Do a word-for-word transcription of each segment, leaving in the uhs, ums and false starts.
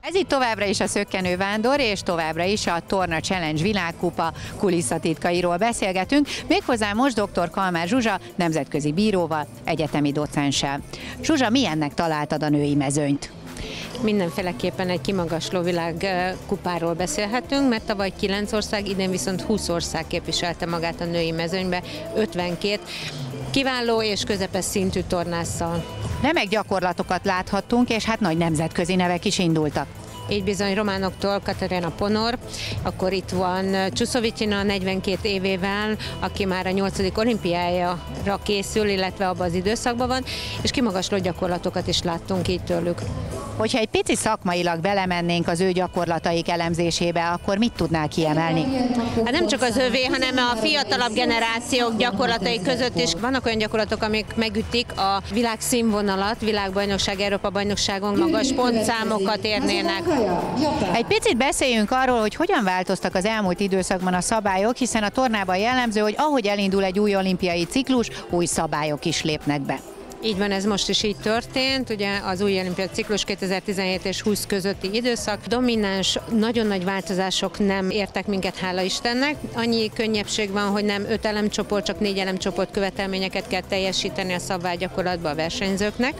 Ez itt továbbra is a Szökkenő Vándor, és továbbra is a Torna Challenge világkupa kulisszatitkairól beszélgetünk, méghozzá most dr. Kalmár Zsuzsa nemzetközi bíróval, egyetemi docenssel. Zsuzsa, milyennek találtad a női mezőnyt? Mindenféleképpen egy kimagasló világkupáról beszélhetünk, mert tavaly kilenc ország, idén viszont húsz ország képviselte magát a női mezőnybe, ötvenkét kiváló és közepes szintű tornásszal. Remek gyakorlatokat láthattunk, és hát nagy nemzetközi nevek is indultak. Így bizony románoktól Katarina Ponor, akkor itt van Csusovitina negyvenkét évével, aki már a nyolcadik olimpiájára készül, illetve abban az időszakban van, és kimagasló gyakorlatokat is láttunk így tőlük. Hogyha egy pici szakmailag belemennénk az ő gyakorlataik elemzésébe, akkor mit tudnál kiemelni? Hát nem csak az övé, hanem a fiatalabb generációk gyakorlatai között is vannak olyan gyakorlatok, amik megütik a világ színvonalat, világbajnokság, Európa-bajnokságon magas pontszámokat érnének. Egy picit beszéljünk arról, hogy hogyan változtak az elmúlt időszakban a szabályok, hiszen a tornában jellemző, hogy ahogy elindul egy új olimpiai ciklus, új szabályok is lépnek be. Így van, ez most is így történt, ugye az új olimpiai ciklus kétezer-tizenhét és húsz közötti időszak. Domináns, nagyon nagy változások nem értek minket, hála Istennek. Annyi könnyebbség van, hogy nem öt elemcsoport, csak négy elemcsoport követelményeket kell teljesíteni a szabálygyakorlatban a versenyzőknek.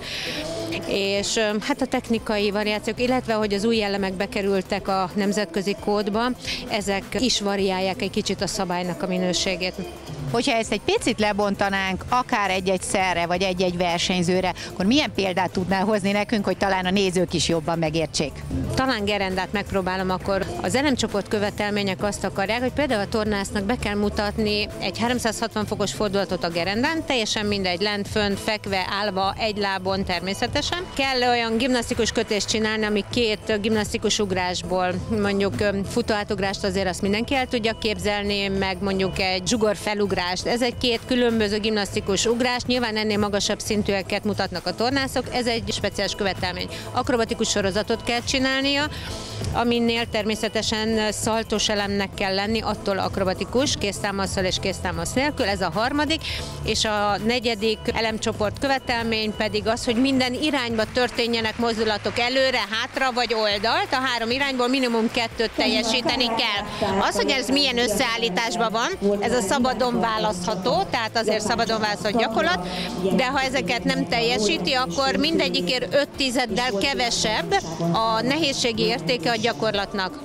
És hát a technikai variációk, illetve hogy az új elemek bekerültek a nemzetközi kódba, ezek is variálják egy kicsit a szabálynak a minőségét. Hogyha ezt egy picit lebontanánk, akár egy-egy szerre, vagy egy-egy versenyzőre, akkor milyen példát tudnál hozni nekünk, hogy talán a nézők is jobban megértsék? Talán gerendát megpróbálom, akkor az elemcsoport követelmények azt akarják, hogy például a tornásznak be kell mutatni egy háromszázhatvan fokos fordulatot a gerendán, teljesen mindegy, lent, fönt, fekve, állva, egy lábon természetesen. Kell olyan gimnasztikus kötést csinálni, ami két gimnasztikus ugrásból, mondjuk futóátugrást azért azt mindenki el tudja képzelni, meg mondjuk egy zsugor felugrást. Ez egy két különböző gimnasztikus ugrás, nyilván ennél magasabb szintűeket mutatnak a tornászok, ez egy speciális követelmény. Akrobatikus sorozatot kell csinálnia, aminél természetesen szaltos elemnek kell lenni, attól akrobatikus, kéztámasszal és kéztámasz nélkül, ez a harmadik, és a negyedik elemcsoport követelmény pedig az, hogy minden irányba történjenek mozdulatok előre, hátra vagy oldalt, a három irányból minimum kettőt teljesíteni kell. Az, hogy ez milyen összeállításban van, ez a szabadon választható, tehát azért szabadon választható gyakorlat, de ha ezeket nem teljesíti, akkor mindegyikért öt tizeddel kevesebb a nehézségi értéke a gyakorlatnak.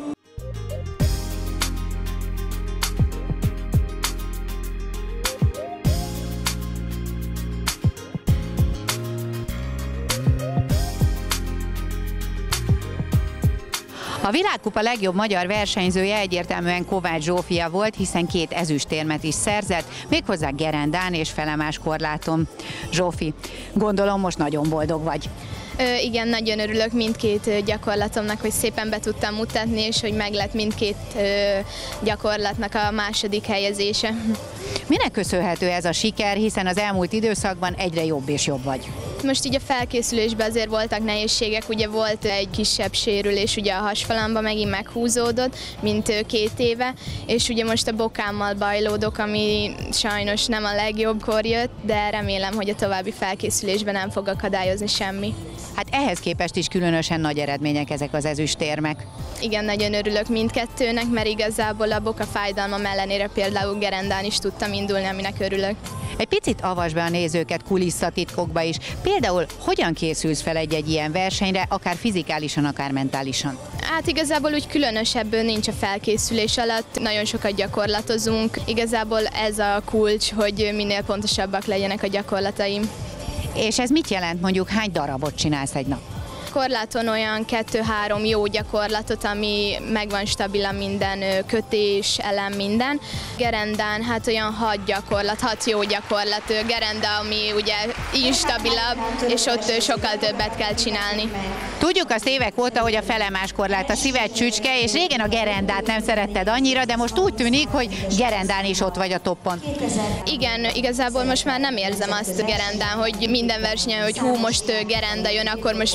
A világkupa legjobb magyar versenyzője egyértelműen Kovács Zsófia volt, hiszen két ezüstérmet is szerzett, méghozzá gerendán és felemás korláton. Zsófi, gondolom most nagyon boldog vagy. Ö, igen, nagyon örülök mindkét gyakorlatomnak, hogy szépen be tudtam mutatni, és hogy meg lett mindkét ö, gyakorlatnak a második helyezése. Minek köszönhető ez a siker, hiszen az elmúlt időszakban egyre jobb és jobb vagy? Most így a felkészülésben azért voltak nehézségek, ugye volt egy kisebb sérülés ugye a hasfalamba, megint meghúzódott, mint két éve, és ugye most a bokámmal bajlódok, ami sajnos nem a legjobbkor jött, de remélem, hogy a további felkészülésben nem fog akadályozni semmi. Hát ehhez képest is különösen nagy eredmények ezek az ezüstérmek. Igen, nagyon örülök mindkettőnek, mert igazából a boka fájdalmam ellenére például gerendán is tudtam indulni, aminek örülök. Egy picit avasd be a nézőket kulisszatitkokba is. Például hogyan készülsz fel egy-egy ilyen versenyre, akár fizikálisan, akár mentálisan? Hát igazából úgy különösebből nincs a felkészülés alatt, nagyon sokat gyakorlatozunk. Igazából ez a kulcs, hogy minél pontosabbak legyenek a gyakorlataim. És ez mit jelent, mondjuk hány darabot csinálsz egy nap? Korláton olyan kettő-három jó gyakorlatot, ami megvan stabilan minden kötés, elem, minden. Gerendán hát olyan hat gyakorlat, hat jó gyakorlat. Gerenda, ami ugye instabilabb, és ott sokkal többet kell csinálni. Tudjuk azt évek óta, hogy a felemás korlát a szíved csücske, és régen a gerendát nem szeretted annyira, de most úgy tűnik, hogy gerendán is ott vagy a toppon. Igen, igazából most már nem érzem azt gerendán, hogy minden versenyen, hogy hú, most gerenda jön, akkor most mi lesz,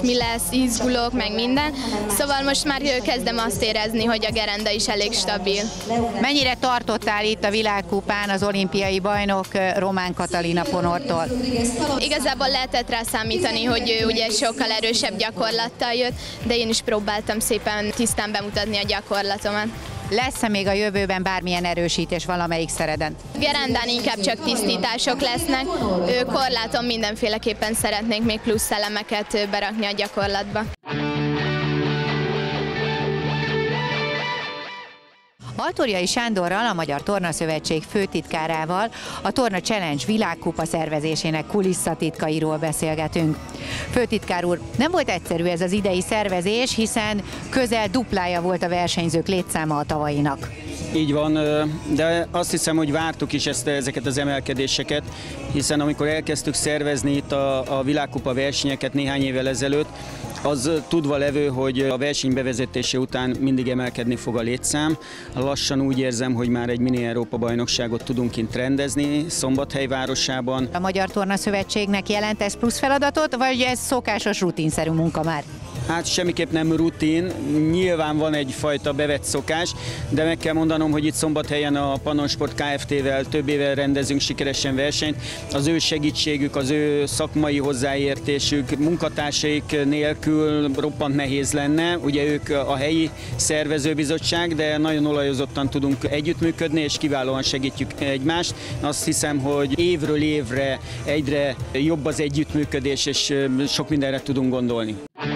izgulok, meg minden. Szóval most már kezdem azt érezni, hogy a gerenda is elég stabil. Mennyire tartottál itt a világkupán az olimpiai bajnok Román Katalina Ponortól? Igazából lehetett rá számítani, hogy ő ugye sokkal erősebb gyakorlattal jött, de én is próbáltam szépen tisztán bemutatni a gyakorlatomat. Lesz-e még a jövőben bármilyen erősítés valamelyik szereden? Gerendán inkább csak tisztítások lesznek. Korláton mindenféleképpen szeretnénk még plusz elemeket berakni a gyakorlatba. Altorjai Sándorral, a Magyar Tornaszövetség főtitkárával a Torna Challenge világkupa szervezésének kulisszatitkairól beszélgetünk. Főtitkár úr, nem volt egyszerű ez az idei szervezés, hiszen közel duplája volt a versenyzők létszáma a tavalyinak. Így van, de azt hiszem, hogy vártuk is ezt, ezeket az emelkedéseket, hiszen amikor elkezdtük szervezni itt a, a világkupa versenyeket néhány évvel ezelőtt, az tudva levő, hogy a verseny bevezetése után mindig emelkedni fog a létszám. Lassan úgy érzem, hogy már egy mini Európa-bajnokságot tudunk kint rendezni Szombathely városában. A Magyar Tornaszövetségnek jelent ez plusz feladatot, vagy ez szokásos rutinszerű munka már? Hát semmiképp nem rutin, nyilván van egyfajta bevett szokás, de meg kell mondanom, hogy itt Szombathelyen a Pannonsport Kft-vel több éve rendezünk sikeresen versenyt. Az ő segítségük, az ő szakmai hozzáértésük, munkatársaik nélkül roppant nehéz lenne. Ugye ők a helyi szervezőbizottság, de nagyon olajozottan tudunk együttműködni, és kiválóan segítjük egymást. Azt hiszem, hogy évről évre egyre jobb az együttműködés, és sok mindenre tudunk gondolni.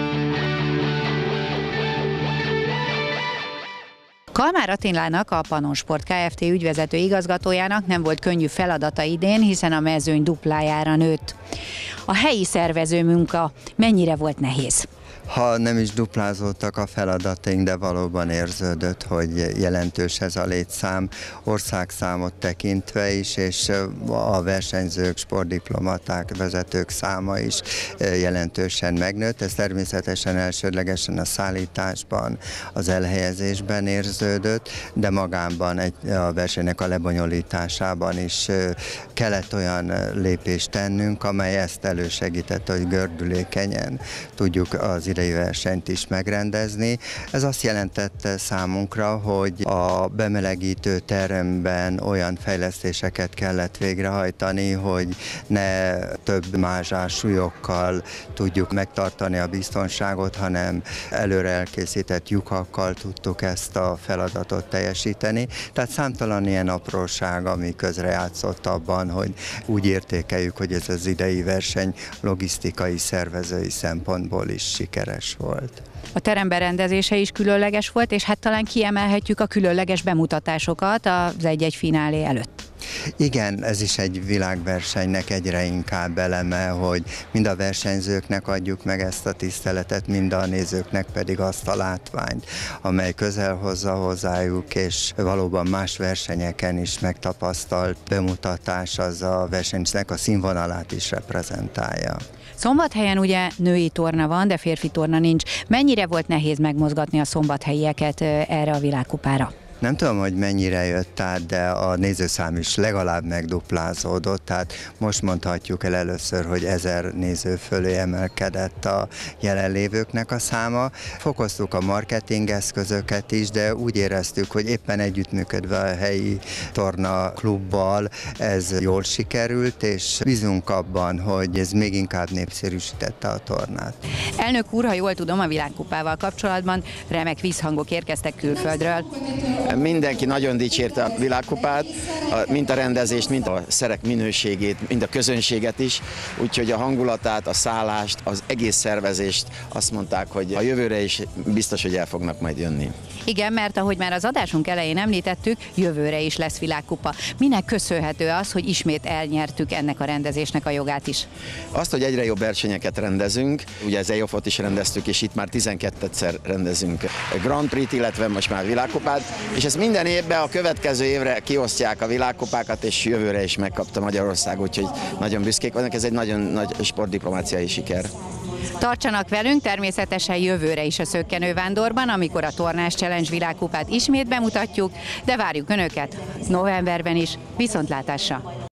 Kalmár Attilának, a Pannonsport Kft. Ügyvezető igazgatójának nem volt könnyű feladata idén, hiszen a mezőny duplájára nőtt. A helyi szervező munka mennyire volt nehéz? Ha nem is duplázódtak a feladataink, de valóban érződött, hogy jelentős ez a létszám országszámot tekintve is, és a versenyzők, sportdiplomaták, vezetők száma is jelentősen megnőtt. Ez természetesen elsődlegesen a szállításban, az elhelyezésben érződött, de magában egy, a versenynek a lebonyolításában is kellett olyan lépést tennünk, amely ezt elősegítette, hogy gördülékenyen tudjuk az idei versenyt is megrendezni. Ez azt jelentette számunkra, hogy a bemelegítő teremben olyan fejlesztéseket kellett végrehajtani, hogy ne több mázsás súlyokkal tudjuk megtartani a biztonságot, hanem előre elkészített lyukakkal tudtuk ezt a feladatot teljesíteni. Tehát számtalan ilyen apróság, ami közrejátszott abban, hogy úgy értékeljük, hogy ez az idei verseny logisztikai, szervezői szempontból is sikeres volt. A terem berendezése is különleges volt, és hát talán kiemelhetjük a különleges bemutatásokat az egy-egy finálé előtt. Igen, ez is egy világversenynek egyre inkább eleme, hogy mind a versenyzőknek adjuk meg ezt a tiszteletet, mind a nézőknek pedig azt a látványt, amely közel hozza hozzájuk, és valóban más versenyeken is megtapasztalt bemutatás az a versenynek a színvonalát is reprezentálja. Szombathelyen ugye női torna van, de férfi torna nincs. Mennyire volt nehéz megmozgatni a szombathelyieket erre a világkupára? Nem tudom, hogy mennyire jött át, de a nézőszám is legalább megduplázódott, tehát most mondhatjuk el először, hogy ezer néző fölé emelkedett a jelenlévőknek a száma. Fokoztuk a marketing eszközöket is, de úgy éreztük, hogy éppen együttműködve a helyi torna klubbal ez jól sikerült, és bízunk abban, hogy ez még inkább népszerűsítette a tornát. Elnök úr, ha jól tudom, a világkupával kapcsolatban remek vízhangok érkeztek külföldről. Mindenki nagyon dicsérte a világkupát, mind a rendezést, mind a szerek minőségét, mind a közönséget is, úgyhogy a hangulatát, a szállást, az egész szervezést azt mondták, hogy a jövőre is biztos, hogy el fognak majd jönni. Igen, mert ahogy már az adásunk elején említettük, jövőre is lesz világkupa. Minek köszönhető az, hogy ismét elnyertük ennek a rendezésnek a jogát is? Azt, hogy egyre jobb versenyeket rendezünk, ugye az E J O F-ot is rendeztük, és itt már tizenkettőszer rendezünk Grand Prix-t, illetve most már világkupát, és ezt minden évben a következő évre kiosztják a világkupákat, és jövőre is megkapta Magyarország, úgyhogy nagyon büszkék vannak, ez egy nagyon nagy sportdiplomáciai siker. Tartsanak velünk természetesen jövőre is a Szökkenővándorban, amikor a Tornás Challenge világkupát ismét bemutatjuk, de várjuk Önöket novemberben is. Viszontlátásra!